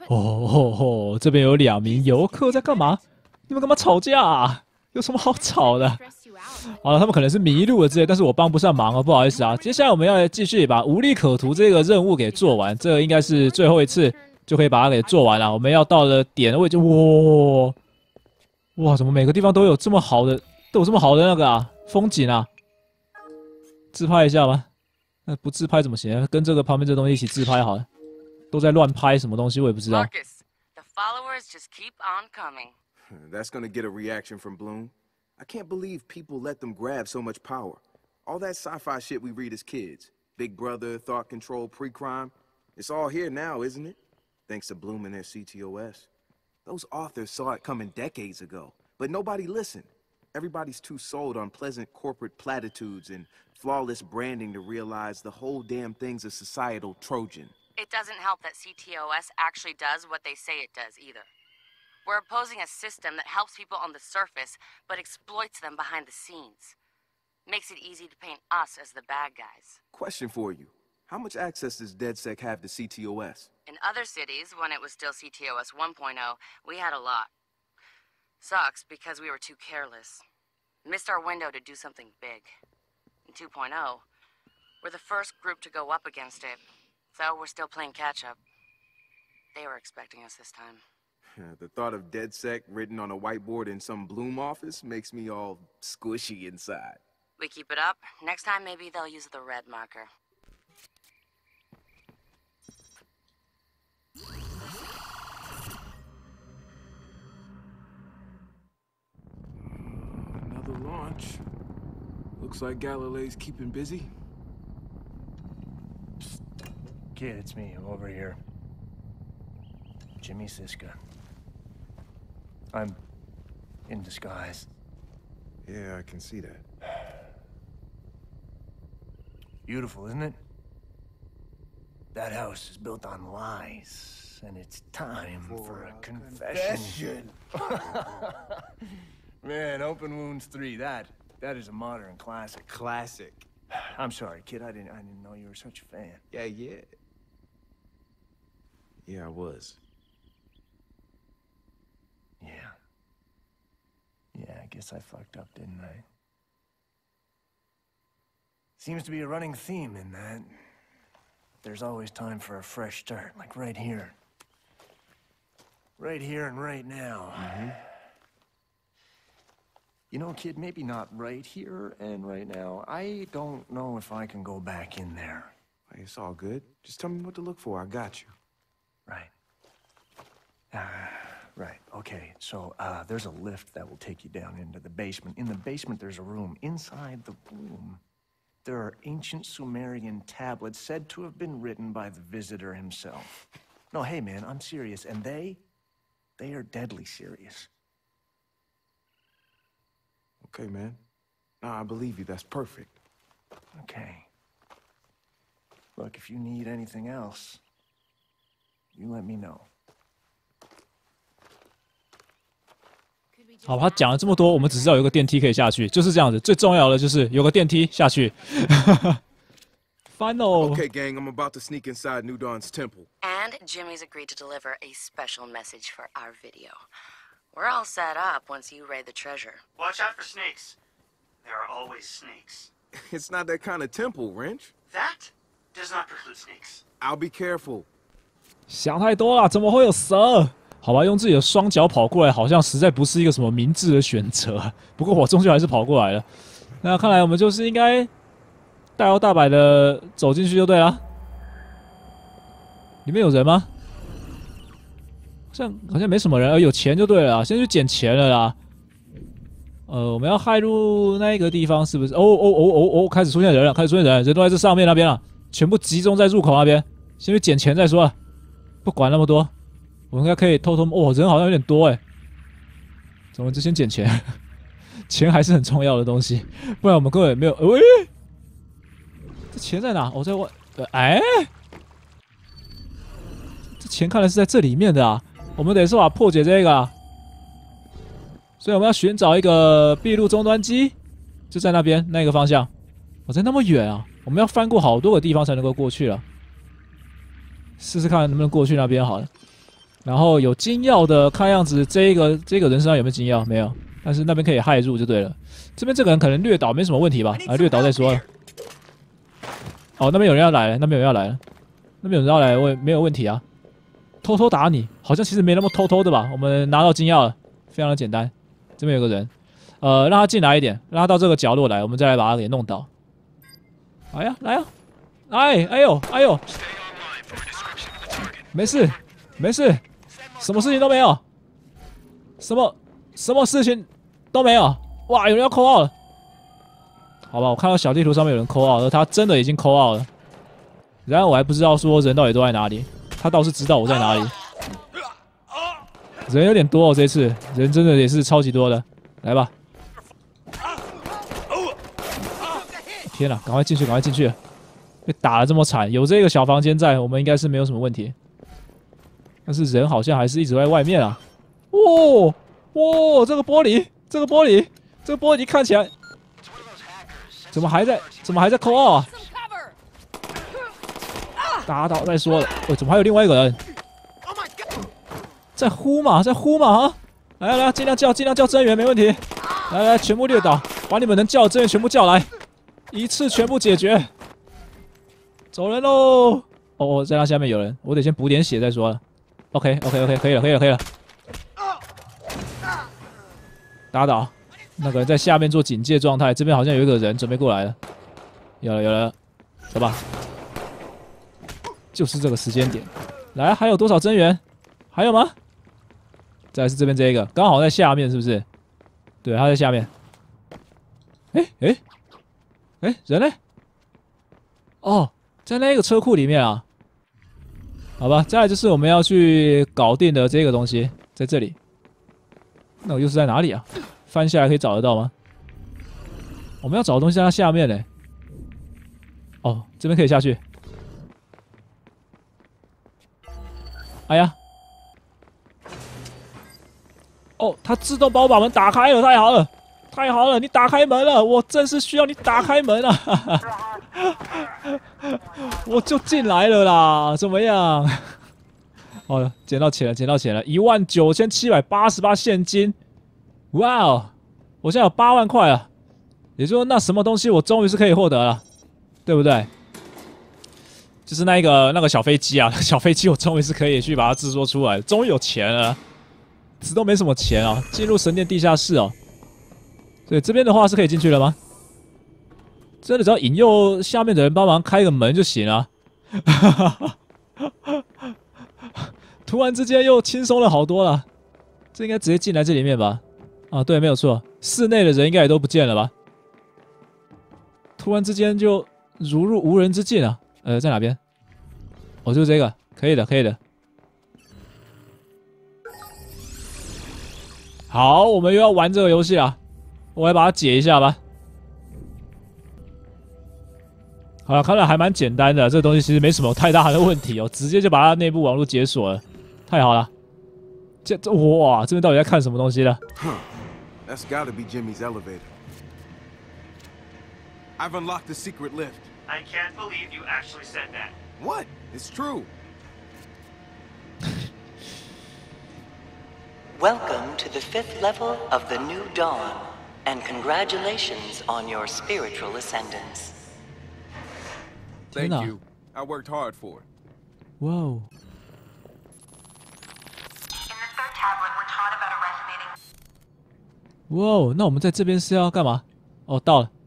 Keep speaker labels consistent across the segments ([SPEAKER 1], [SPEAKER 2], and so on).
[SPEAKER 1] 哦，这边有2名游客在干嘛？你们干嘛吵架啊？有什么好吵的？好了，他们可能是迷路了之类，但是我帮不上忙哦，不好意思啊。接下来我们要来继续把无利可图这个任务给做完，这个应该是最后一次就可以把它给做完了。我们要到了点的位置，哇，怎么每个地方都有这么好的，那个啊风景啊？自拍一下吧。那不自拍怎么行？跟这个旁边这东西一起自拍好了。都在乱拍什么东西，我也不知道。
[SPEAKER 2] Marcus, the followers just keep on coming.
[SPEAKER 3] That's gonna get a reaction from Bloom. I can't believe people let them grab so much power. All that sci-fi shit we read as kids. Big Brother, thought control, pre-crime. It's all here now, isn't it? Thanks to Bloom and their CTOS. Those authors saw it coming decades ago, but nobody listened. Everybody's too sold on pleasant corporate platitudes and flawless branding to realize the whole damn thing's a societal Trojan.
[SPEAKER 2] It doesn't help that CTOS actually does what they say it does either. We're opposing a system that helps people on the surface, but exploits them behind the scenes. Makes it easy to paint us as the bad guys.
[SPEAKER 3] Question for you. How much access does DedSec have to CTOS?
[SPEAKER 2] In other cities, when it was still CTOS 1.0, we had a lot. Sucks because we were too careless. Missed our window to do something big. In 2.0, we're the first group to go up against it, so we're still playing catch-up. They were expecting us this time.
[SPEAKER 3] The thought of DedSec written on a whiteboard in some Bloom office makes me all squishy inside.
[SPEAKER 2] We keep it up. Next time, maybe they'll use the red marker.
[SPEAKER 3] Another launch. Looks like Galileo's keeping busy.
[SPEAKER 4] Psst. Kid, it's me. I'm over here. Jimmy Siska. I'm in disguise.
[SPEAKER 3] Yeah, I can see that.
[SPEAKER 4] Beautiful, isn't it? That house is built on lies, and it's time for a confession. Man, Open Wounds 3, that is a modern classic.
[SPEAKER 3] Classic.
[SPEAKER 4] I'm sorry, kid. I didn't know you were such a fan.
[SPEAKER 3] Yeah. Yeah, I was.
[SPEAKER 4] Yeah, I guess I fucked up, didn't I? Seems to be a running theme in that. There's always time for a fresh start, like right here. Right here and right now.
[SPEAKER 3] Mm-hmm.
[SPEAKER 4] You know, kid, maybe not right here and right now. I don't know if I can go back in there.
[SPEAKER 3] Hey, it's all good. Just tell me what to look for. I got you.
[SPEAKER 4] Right. Right, okay. So, there's a lift that will take you down into the basement. In the basement, there's a room. Inside the room, there are ancient Sumerian tablets said to have been written by the visitor himself. No, hey, man, I'm serious. And they are deadly serious.
[SPEAKER 3] Okay, man. Nah, I believe you. That's perfect.
[SPEAKER 4] Okay. Look, if you need anything else, you let me know.
[SPEAKER 1] 好，他讲了这么多，我们只知道有个电梯可以下去，就是这样子。最重要的就是有个电梯下去。Final.
[SPEAKER 3] Okay, gang, I'm about to sneak inside New Dawn's temple.
[SPEAKER 2] And Jimmy's agreed to deliver a special message for our video. We're all set up once you raid the treasure.
[SPEAKER 5] Watch out for snakes. There are always snakes.
[SPEAKER 3] It's not that kind of temple, Wrench.
[SPEAKER 5] That does not preclude snakes.
[SPEAKER 3] I'll be careful.
[SPEAKER 1] 想太多了，怎么会有蛇？好吧，用自己的双脚跑过来，好像实在不是一个什么明智的选择。不过我终究还是跑过来了。那看来我们就是应该大摇大摆的走进去就对了。里面有人吗？好像没什么人，有钱就对了啦，先去捡钱了啦。我们要骇入那个地方是不是？开始出现人了，人都在这上面那边了，全部集中在入口那边。先去捡钱再说，不管那么多。我应该可以偷偷人好像有点多哎，怎么就先捡钱？钱还是很重要的东西，不然我们根本没有。喂，这钱在哪？在外。这钱看来是在这里面的啊。我们得是把破解这个啊。所以我们要寻找一个闭路终端机，就在那边那个方向。在那么远啊，我们要翻过好多个地方才能够过去了。试试看能不能过去那边好了。 然后有金钥的，看样子这个人身上有没有金钥？没有，但是那边可以骇入就对了。这边这个人可能掠倒没什么问题吧？啊，掠倒再说了。哦，那边有人要来了，那边有人要来了，那边有人要来了，没有问题啊。偷偷打你，好像其实没那么偷偷的吧？我们拿到金钥了，非常的简单。这边有个人，让他进来一点，让他到这个角落来，我们再来把他给弄倒。来呀，来呀！哎呦，没事，没事，什么事情都没有，什么事情都没有。哇，有人要扣号了，好吧，我看到小地图上面有人扣号了，他真的已经扣号了。然而我还不知道说人到底都在哪里，他倒是知道我在哪里。人有点多哦，这次人真的也是超级多的，来吧。天哪，赶快进去，赶快进去！被打得这么惨，有这个小房间在，我们应该是没有什么问题。但是人好像还是一直在外面啊！哇，这个玻璃看起来怎么还在扣号啊？打倒再说了，喂，怎么还有另外一个人？在呼嘛啊！来，尽量叫增援，没问题。来，全部掠倒，把你们能叫的增援全部叫来，一次全部解决。走人喽！哦，在那下面有人，我得先补点血再说了。OK， 可以了。打倒那个人在下面做警戒状态，这边好像有一个人准备过来了。有了，走吧。就是这个时间点。来，还有多少增援？还有吗？再来是这边这一个，刚好在下面，是不是？对，他在下面。人呢？哦，在那个车库里面啊。好吧，再来就是我们要去搞定的这个东西，在这里。那我又是在哪里啊？翻下来可以找得到吗？我们要找的东西在它下面呢。哦，这边可以下去。哎呀！哦，它自动帮我把门打开了，太好了！你打开门了，我正是需要你打开门啊！我就进来了啦，怎么样？哦，捡到钱了，19788现金！哇哦，我现在有8万块啊！也就是说，那什么东西我终于是可以获得了，对不对？就是那个小飞机啊，小飞机我终于是可以去把它制作出来，终于有钱了，只都没什么钱啊！进入神殿地下室哦。所以这边的话是可以进去了吗？真的只要引诱下面的人帮忙开个门就行了。突然之间又轻松了好多了。这应该直接进来这里面吧？啊，对，没有错，室内的人应该也都不见了吧？突然之间就如入无人之境啊！在哪边？哦，就是这个，可以的。好，我们又要玩这个游戏了。我来把它解一下吧。好了，看来还蛮简单的，这个东西其实没什么太大的问题哦，直接就把它内部网络解锁了，太好了。哇，这边到底在看什么东西呢？
[SPEAKER 3] That's gotta be Jimmy's elevator. I've unlocked the secret lift.
[SPEAKER 5] I can't believe you actually said that.
[SPEAKER 3] What? It's true.
[SPEAKER 6] Welcome to the 5th level of the New Dawn, and congratulations on your spiritual ascendance.
[SPEAKER 3] Thank you. I worked hard for it.
[SPEAKER 1] Whoa.
[SPEAKER 7] In the third tablet, we're taught about a resonating.
[SPEAKER 1] 哇，那我们在这边是要干嘛？哦，到了。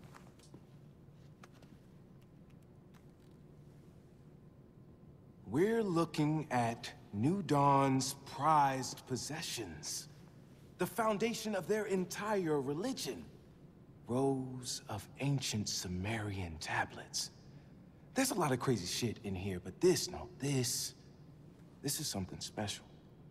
[SPEAKER 3] We're looking at New Dawn's prized possessions, the foundation of their entire religion. Rows of ancient Sumerian tablets. There's a lot of crazy shit in here, but this is something special.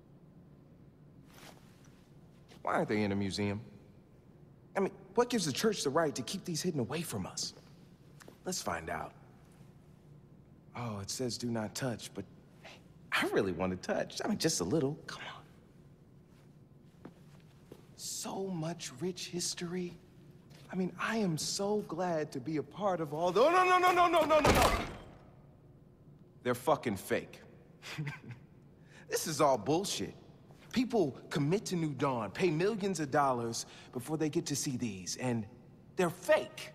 [SPEAKER 3] Why aren't they in a museum? I mean, what gives the church the right to keep these hidden away from us? Let's find out. Oh, it says do not touch, but I really want to touch. I mean, just a little. Come on. So much rich history. I mean, I am so glad to be a part of all the... Oh, no. They're fucking fake. This is all bullshit. People commit to New Dawn, pay millions of dollars before they get to see these, and they're fake.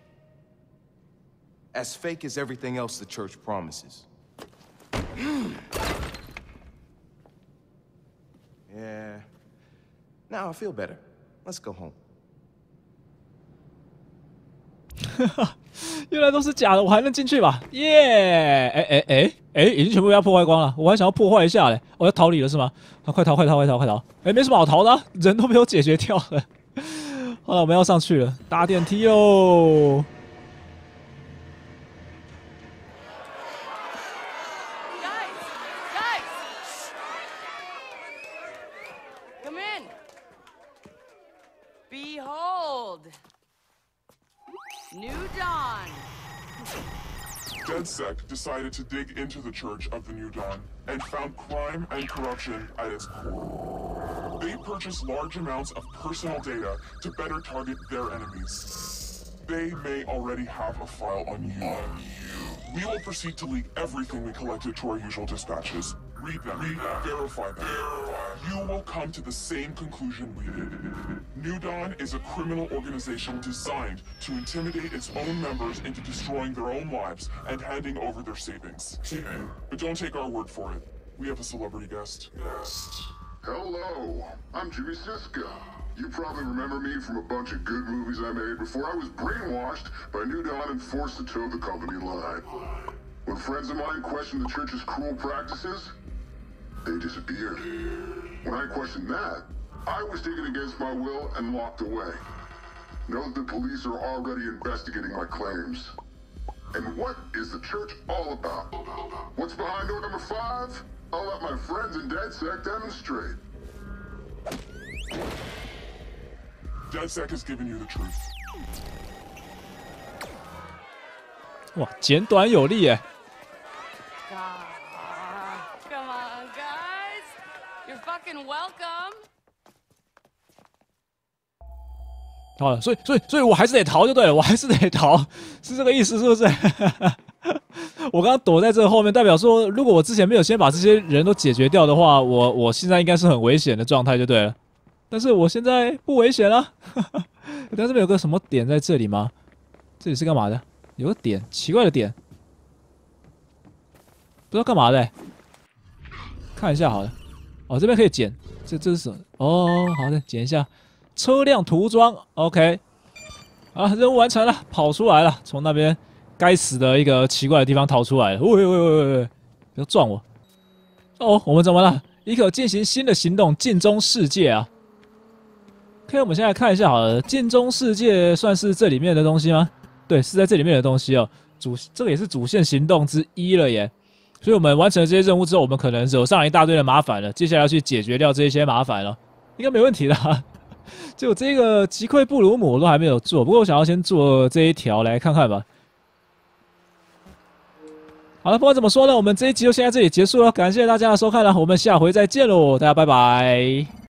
[SPEAKER 3] As fake as everything else the church promises. Yeah. Now I feel better. Let's go home.
[SPEAKER 1] 原来都是假的，我还能进去吧？耶！已经全部被他破坏光了，我还想要破坏一下嘞！我要逃离了是吗？啊，快逃！没什么好逃的、啊，人都没有解决掉了。好了，我们要上去了，搭电梯喽！
[SPEAKER 2] Come in. Behold. New Dawn.
[SPEAKER 8] DedSec decided to dig into the Church of the New Dawn and found crime and corruption at its core. They purchased large amounts of personal data to better target their enemies. They may already have a file on you. We will proceed to leak everything we collected to our usual dispatches. Read them, verify them. You will come to the same conclusion we did. New Dawn is a criminal organization designed to intimidate its own members into destroying their own lives and handing over their savings. But don't take our word for it. We have a celebrity guest.
[SPEAKER 9] Hello, I'm Jimmy Siska. You probably remember me from a bunch of good movies I made before I was brainwashed by New Dawn and forced to toe the company line. When friends of mine questioned the church's cruel practices, they disappeared. When I questioned that, I was taken against my will and locked away. Know that the police are already investigating my claims. And what is the church all about? What's behind door number 5? I'll let my friends in DedSec demonstrate.
[SPEAKER 8] DedSec has given you the truth.
[SPEAKER 1] 哇，简短有力耶！
[SPEAKER 2] Come on, guys. You're fucking welcome.
[SPEAKER 1] 好了，所以我还是得逃就对了，我还是得逃，是这个意思是不是？我刚刚躲在这后面，代表说，如果我之前没有先把这些人都解决掉的话，我现在应该是很危险的状态就对了。但是我现在不危险了。但这边有个什么点在这里吗？这里是干嘛的？有个点，奇怪的点，不知道干嘛的、欸。看一下好了。哦，这边可以捡，这是什么？哦，好的，捡一下。车辆涂装 ，OK。啊，任务完成了，跑出来了，从那边该死的一个奇怪的地方逃出来了。喂，不要撞我！哦，我们怎么了？一可进行新的行动，镜中世界啊。OK， 我们先来看一下好了，镜中世界算是这里面的东西吗？对，是在这里面的东西哦。这个也是主线行动之一了耶。所以我们完成了这些任务之后，我们可能惹上一大堆的麻烦了。接下来要去解决掉这些麻烦了，应该没问题的、啊。就这个击溃布鲁姆我都还没有做，不过我想要先做这一条来看看吧。好了，不管怎么说呢，我们这一集就先在这里结束了，感谢大家的收看了，我们下回再见喽，大家拜拜。